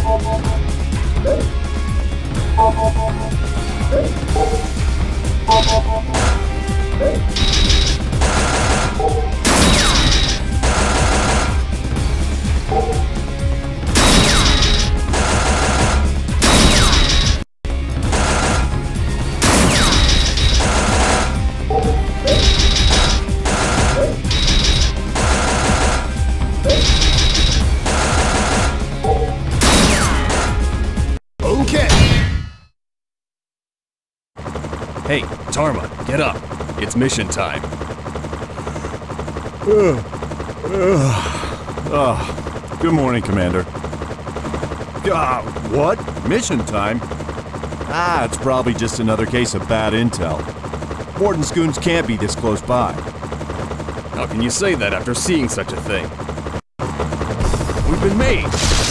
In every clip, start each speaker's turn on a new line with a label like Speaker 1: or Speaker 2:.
Speaker 1: Hey, Tarma, get up. It's mission time.
Speaker 2: Good morning, Commander. What? Mission time? It's probably just another case of bad intel. Warden's goons can't be this close by.
Speaker 1: How can you say that after seeing such a thing? We've been made!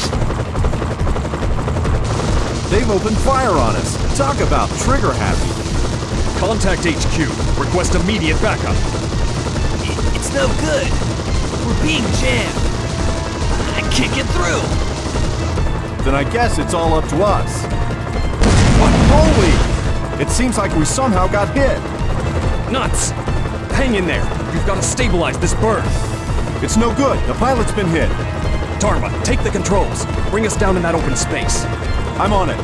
Speaker 2: They've opened fire on us. Talk about trigger happy.
Speaker 1: Contact HQ. Request immediate backup.
Speaker 3: It's no good. We're being jammed. I can't get through.
Speaker 2: Then I guess it's all up to us. What? Holy! It seems like we somehow got hit.
Speaker 1: Nuts! Hang in there. You've got to stabilize this burn.
Speaker 2: It's no good. The pilot's been hit.
Speaker 1: Tarma, take the controls. Bring us down in that open space.
Speaker 2: I'm on it.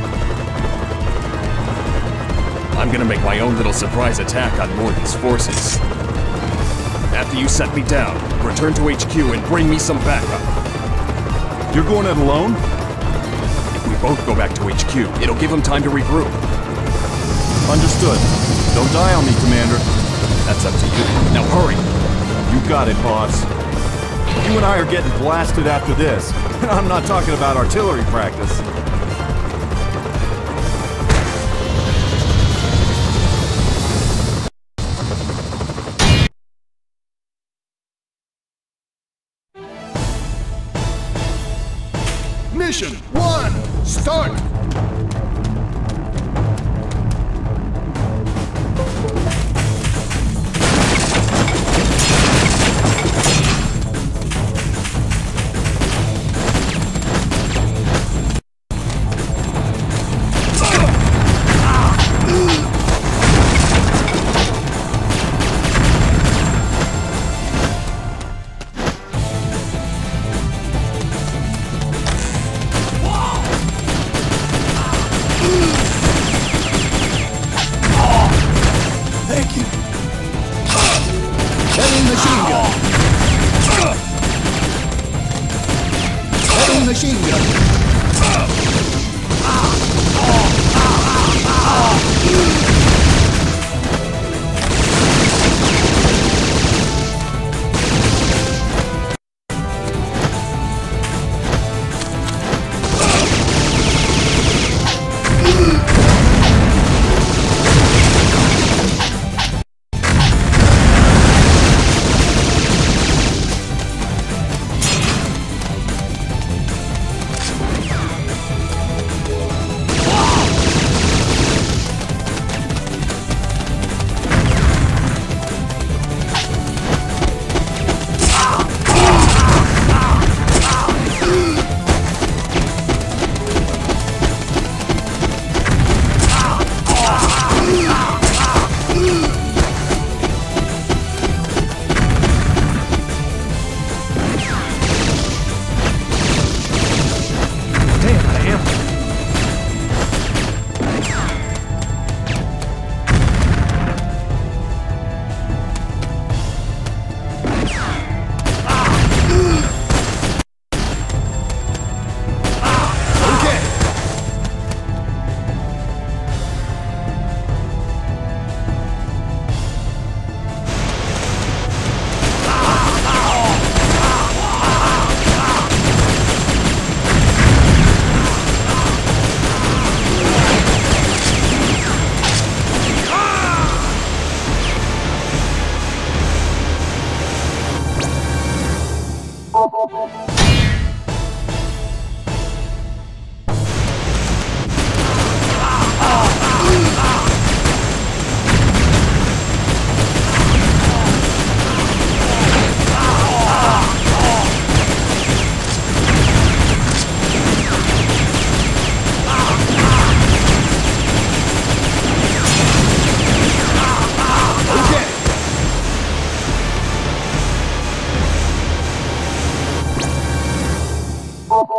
Speaker 1: I'm gonna make my own little surprise attack on Morden's forces. After you set me down, return to HQ and bring me some backup.
Speaker 2: You're going it alone?
Speaker 1: If we both go back to HQ, it'll give them time to regroup.
Speaker 2: Understood. Don't die on me, Commander.
Speaker 1: That's up to you. Now hurry!
Speaker 2: You got it, boss. You and I are getting blasted after this. And I'm not talking about artillery practice.
Speaker 4: Mission 1, start! Machine gun!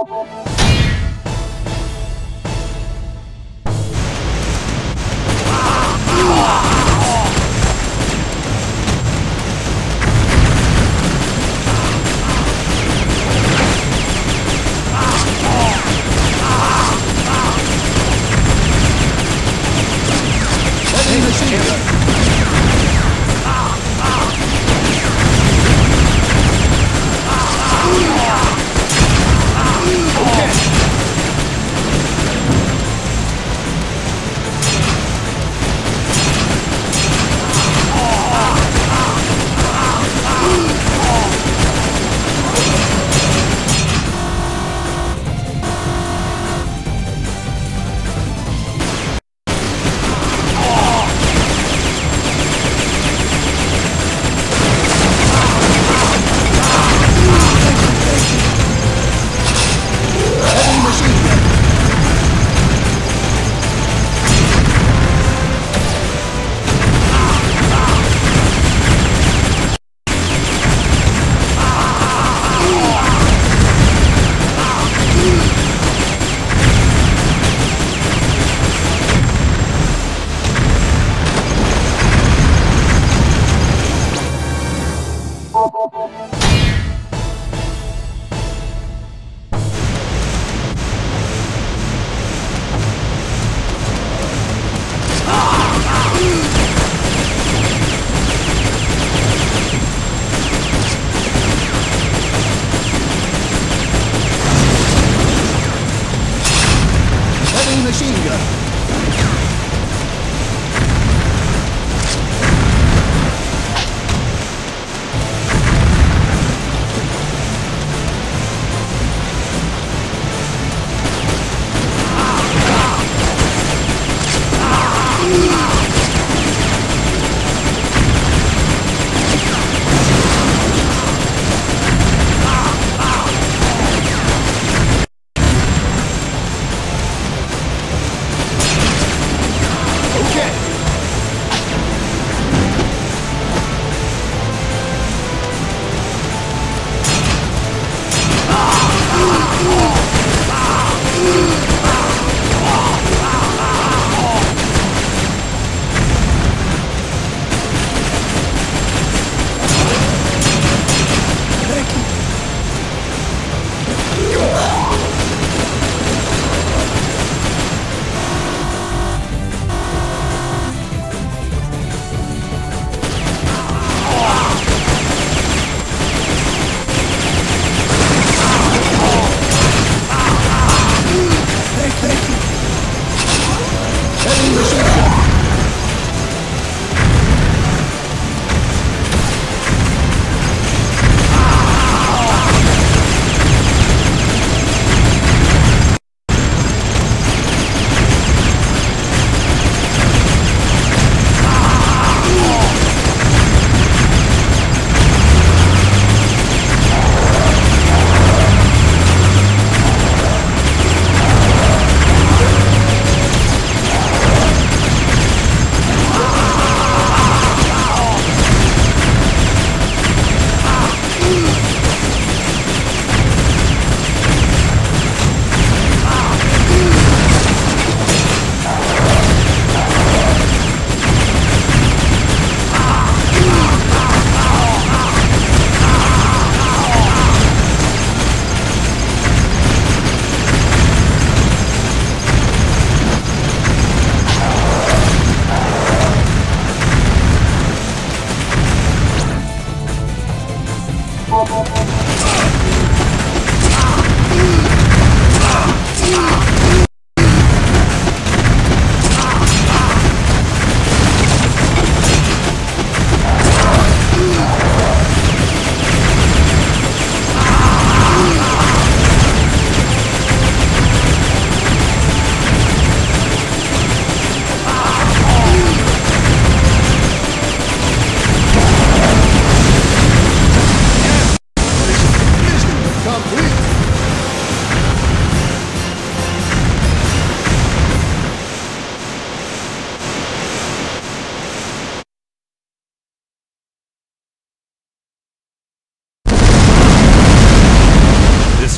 Speaker 4: Heavy machine gun. Heavy machine gun. Heavy machine gun.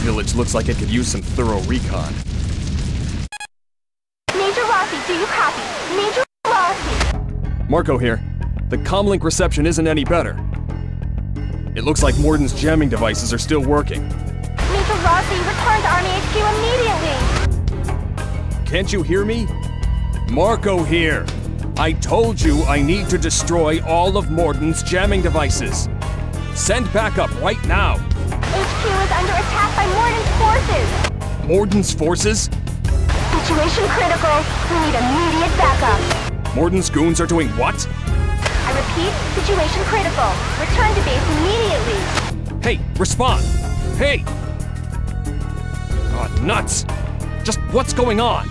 Speaker 1: village looks like it could use some thorough recon.
Speaker 5: Major Rossi, do you copy? Major Rossi.
Speaker 1: Marco here. The comlink reception isn't any better. It looks like Morden's jamming devices are still working.
Speaker 5: Major Rossi, return to Army HQ immediately.
Speaker 1: Can't you hear me? Marco here. I told you I need to destroy all of Morden's jamming devices. Send backup right now.
Speaker 5: HQ is under attack by Morden's forces.
Speaker 1: Morden's forces?
Speaker 5: Situation critical. We need immediate backup.
Speaker 1: Morden's goons are doing what?
Speaker 5: I repeat, situation critical. Return to base immediately.
Speaker 1: Hey, respond! Hey! Oh, nuts! Just what's going on?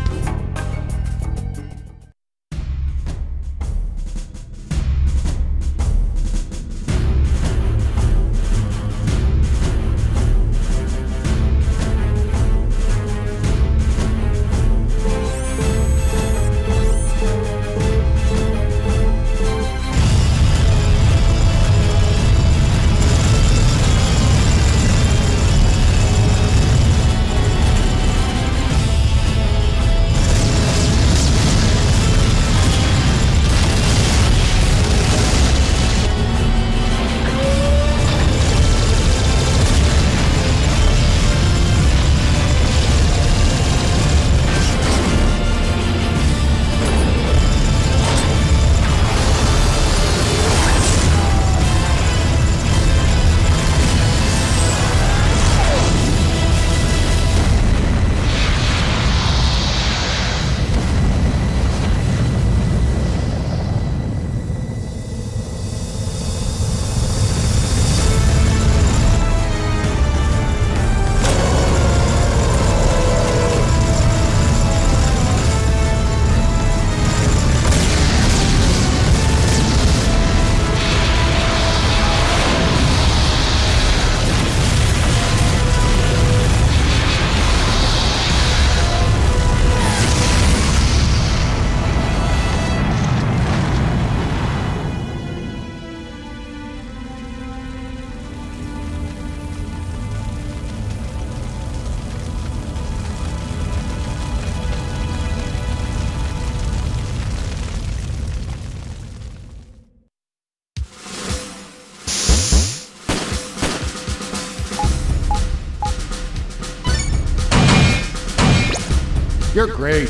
Speaker 4: You're great.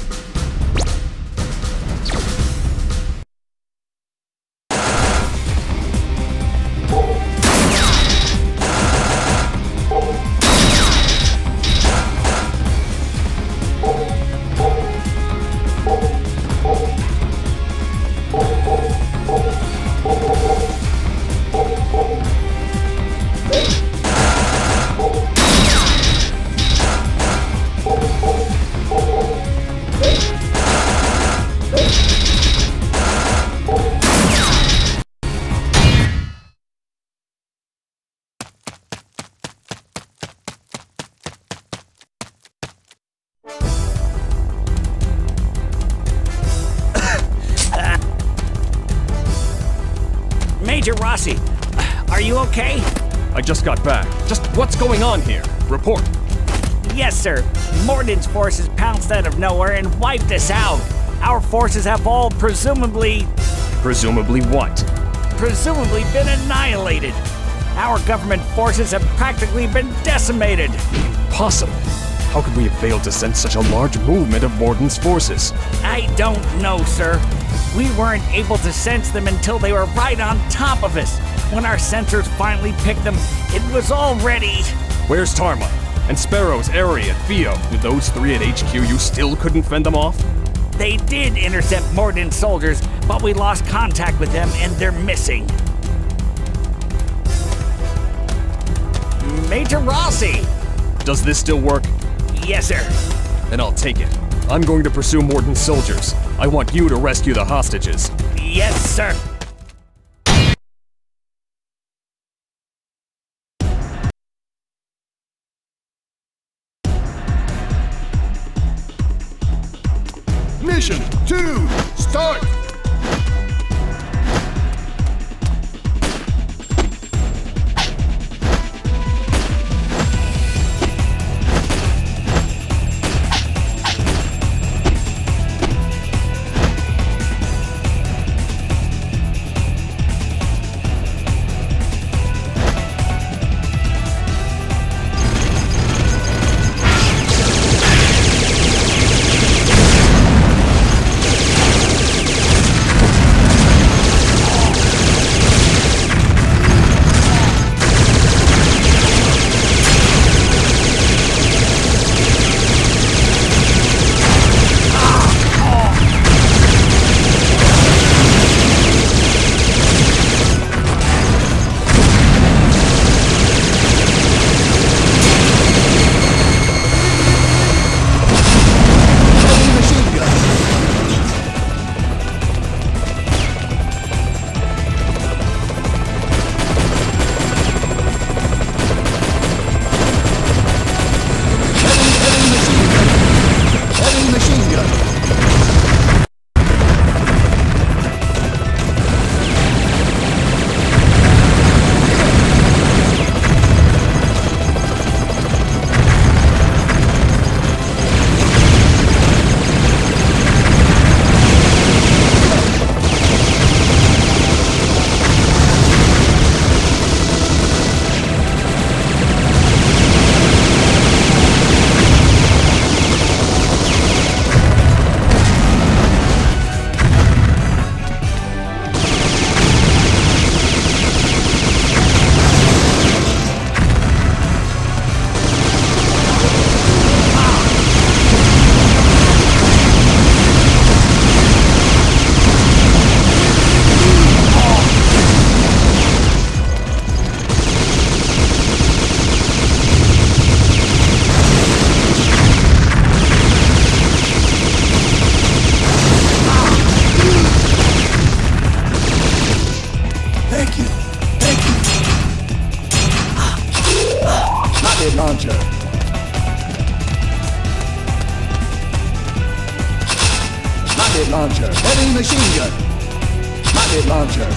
Speaker 3: Major Rossi, are you okay?
Speaker 1: I just got back. Just what's going on here? Report.
Speaker 3: Yes, sir. Morden's forces pounced out of nowhere and wiped us out. Our forces have all presumably
Speaker 1: What?
Speaker 3: Presumably been annihilated. Our government forces have practically been decimated.
Speaker 1: Impossible. How could we have failed to sense such a large movement of Morden's forces?
Speaker 3: I don't know, sir. We weren't able to sense them until they were right on top of us. When our sensors finally picked them, it was already...
Speaker 1: Where's Tarma? And Sparrow's, Airy, and Theo? With those three at HQ, you still couldn't fend them off?
Speaker 3: They did intercept Morden's soldiers, but we lost contact with them and they're missing. Major Rossi!
Speaker 1: Does this still work?
Speaker 3: Yes, sir.
Speaker 1: Then I'll take it. I'm going to pursue Morden's soldiers. I want you to rescue the hostages.
Speaker 3: Yes, sir.
Speaker 4: Mission 2, start! Rocket launcher. Heavy machine gun. Rocket launcher.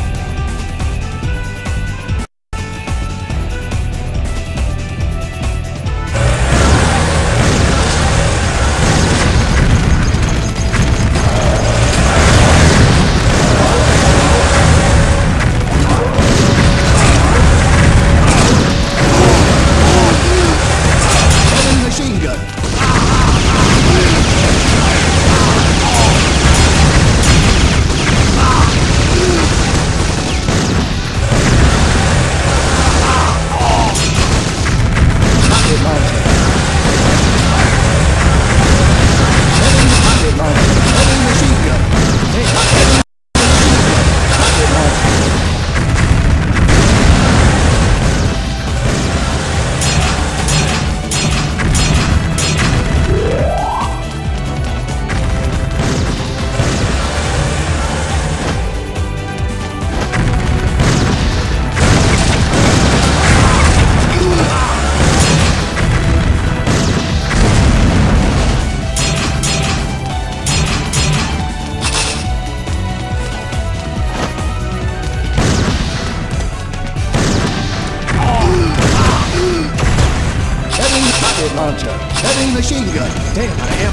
Speaker 4: Launcher. Heavy machine gun. Damn, I am.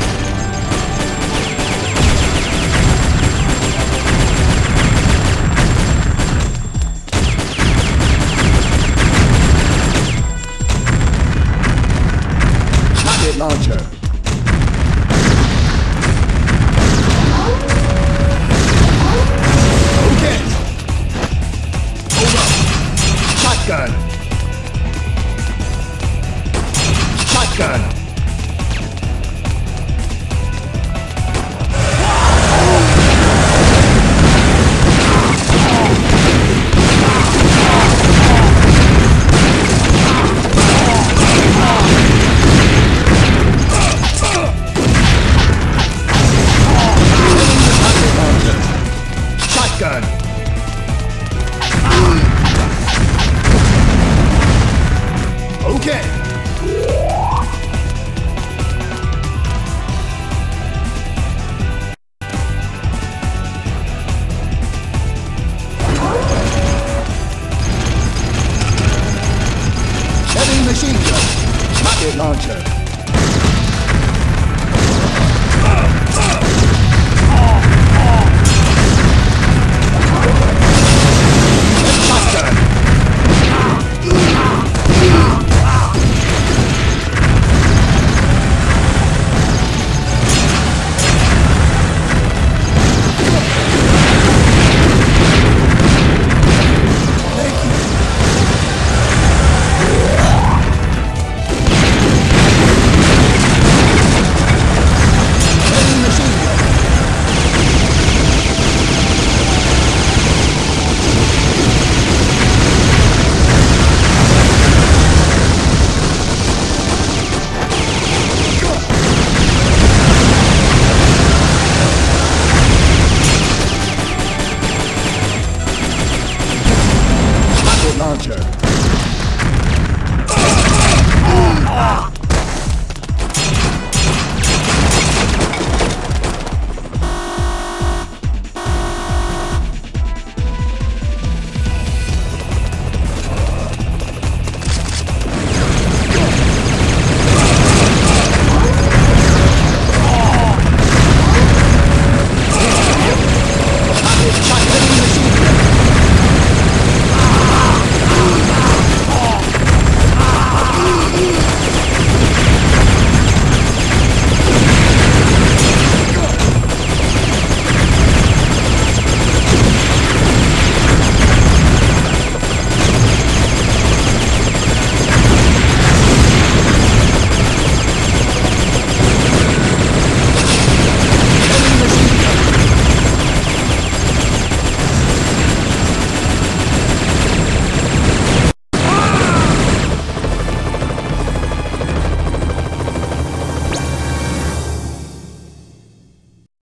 Speaker 4: Rocket launcher. Okay. Hold up. Shotgun. Shotgun. Shotgun. Okay. Heavy machine gun. Rocket launcher.